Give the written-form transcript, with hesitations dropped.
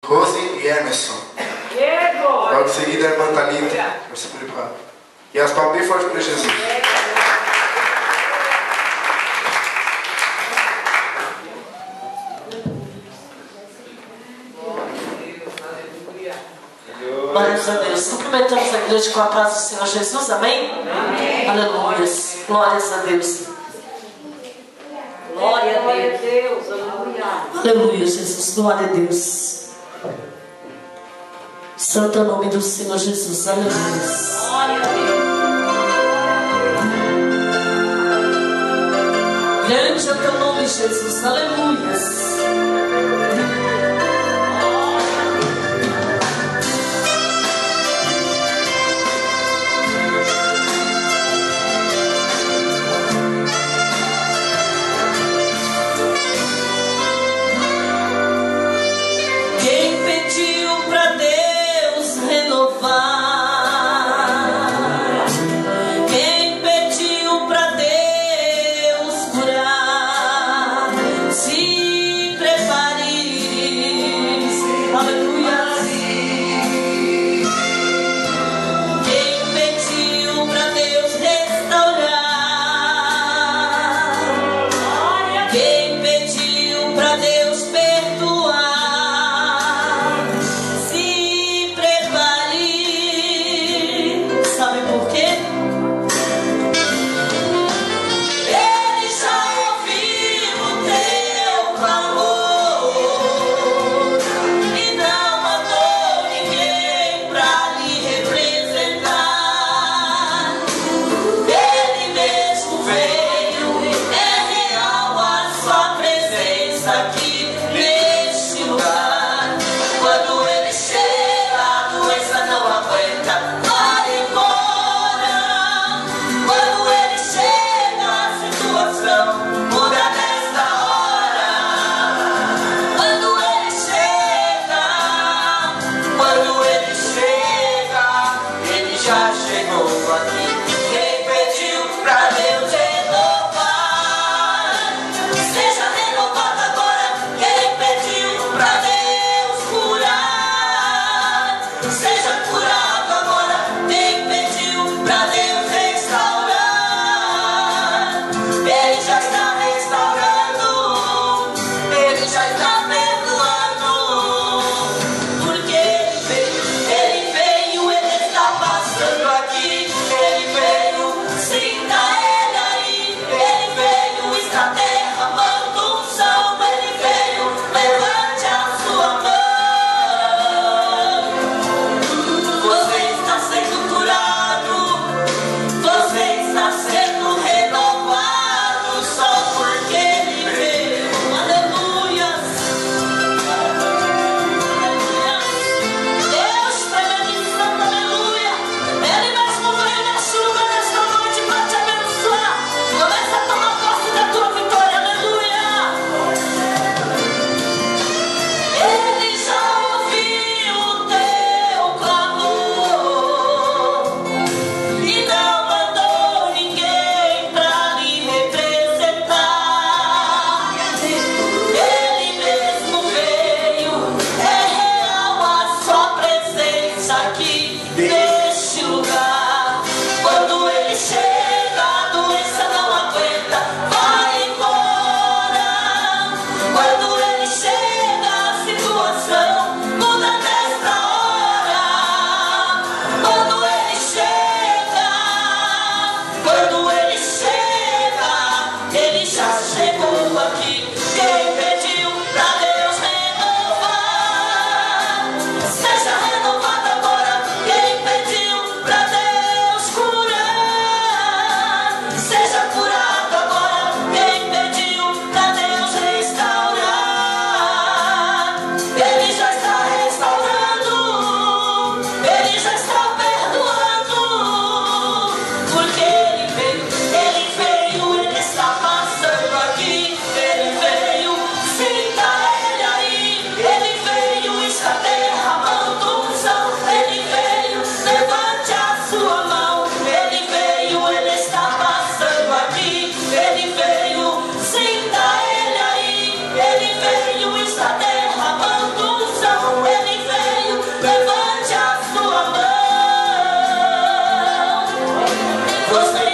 Rose e Emerson. Logo em seguida a irmã Thalita. Vai se preparar. E as palmas bem fortes para Jesus. Glórias a Deus. Cumprimentamos a igreja com a paz do Senhor Jesus. Amém? Amém. Aleluia. Glórias a Deus. Glória a Deus. Aleluia. Aleluia, Jesus. Glória a Deus. Santo é o nome do Senhor Jesus. Aleluia. Glória a Deus. Grande é o teu nome, Jesus. Aleluia. Quem pediu pra Deus curar, se Nós